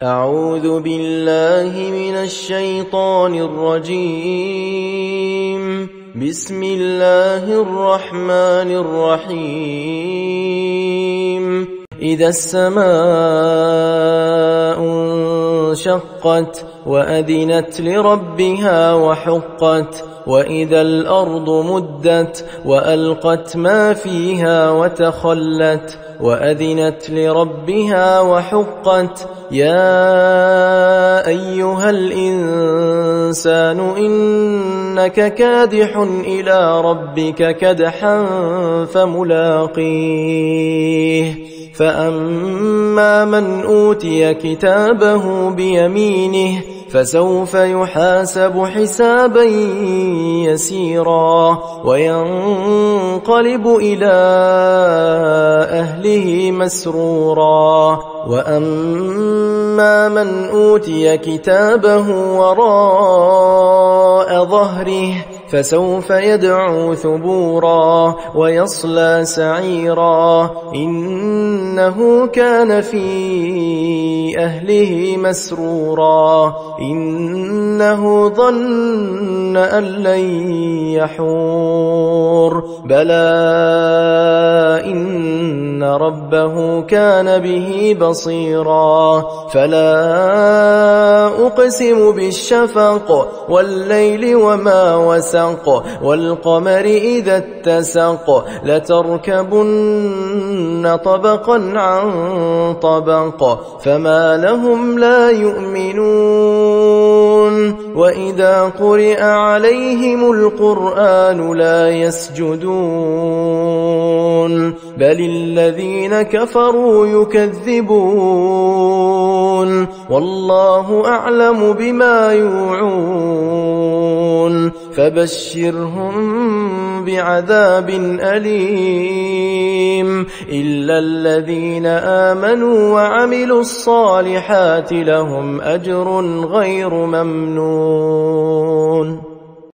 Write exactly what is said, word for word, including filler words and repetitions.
أعوذ بالله من الشيطان الرجيم. بسم الله الرحمن الرحيم. إذا السماء انشقت وأذنت لربها وحقت وإذا الأرض مدت وألقت ما فيها وتخلت وأذنت لربها وحقت يا أيها الإنسان إنك كادح إلى ربك كدحا فملاقيه فأما من أوتي كتابه بيمينه فسوف يحاسب حسابا يسيرا وينقلب إلى أهله مسرورا وأما من أوتي كتابه وراء ظهره فسوف يدعو ثبورا ويصلى سعيرا إنه كان في أهله مسرورا إنه ظن أن لن يحور بلى إن ربه كان به بصيرا فلا أقسم بالشفق والليل وما وسق والقمر إذا اتسق لتركبن طبقا عن طبق فما لهم لا يؤمنون وإذا قرئ عليهم القرآن لا يسجدون بل الذين كفروا يكذبون والله أعلم بما يوعون فبشرهم بعذاب أليم إلا الذين آمنوا وعملوا الصالحات لهم أجر غير ممنون.